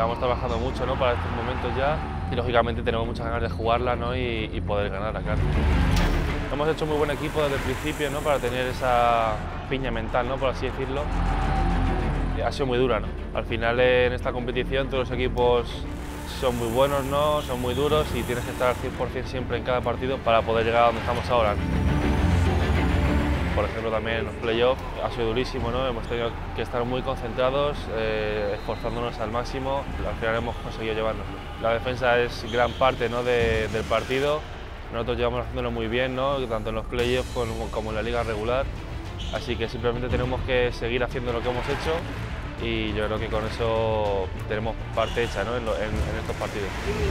llevamos trabajando mucho, ¿no?, para estos momentos ya y lógicamente tenemos muchas ganas de jugarla, ¿no?, y poder ganarla, claro. Hemos hecho muy buen equipo desde el principio, ¿no?, para tener esa piña mental, ¿no?, por así decirlo. Ha sido muy dura, ¿no? Al final en esta competición todos los equipos son muy buenos, ¿no?, son muy duros y tienes que estar al 100% siempre en cada partido para poder llegar a donde estamos ahora. Por ejemplo, también en los playoffs ha sido durísimo, ¿no? Hemos tenido que estar muy concentrados, esforzándonos al máximo. Al final hemos conseguido llevarnos. La defensa es gran parte, ¿no?, del partido. Nosotros llevamos haciéndolo muy bien, ¿no?, tanto en los playoffs como en la liga regular. Así que simplemente tenemos que seguir haciendo lo que hemos hecho y yo creo que con eso tenemos parte hecha, ¿no?, en estos partidos.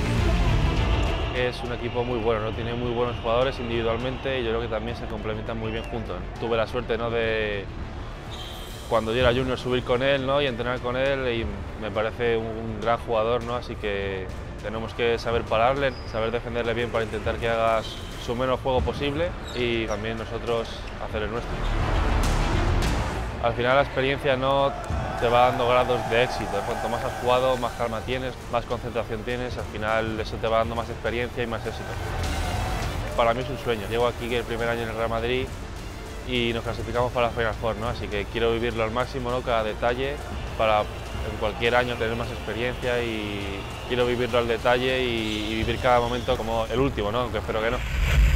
Es un equipo muy bueno, ¿no?, tiene muy buenos jugadores individualmente y yo creo que también se complementan muy bien juntos. Tuve la suerte, ¿no?, de cuando yo era junior subir con él, ¿no?, y entrenar con él y me parece un gran jugador, ¿no?, así que tenemos que saber pararle, saber defenderle bien para intentar que haga su menos juego posible y también nosotros hacer el nuestro. Al final la experiencia no te va dando grados de éxito. Cuanto más has jugado, más calma tienes, más concentración tienes, al final eso te va dando más experiencia y más éxito. Para mí es un sueño. Llego aquí el primer año en el Real Madrid y nos clasificamos para la Final Four, ¿no?, así que quiero vivirlo al máximo, ¿no?, cada detalle para en cualquier año tener más experiencia y quiero vivirlo al detalle y vivir cada momento como el último, ¿no?, aunque espero que no.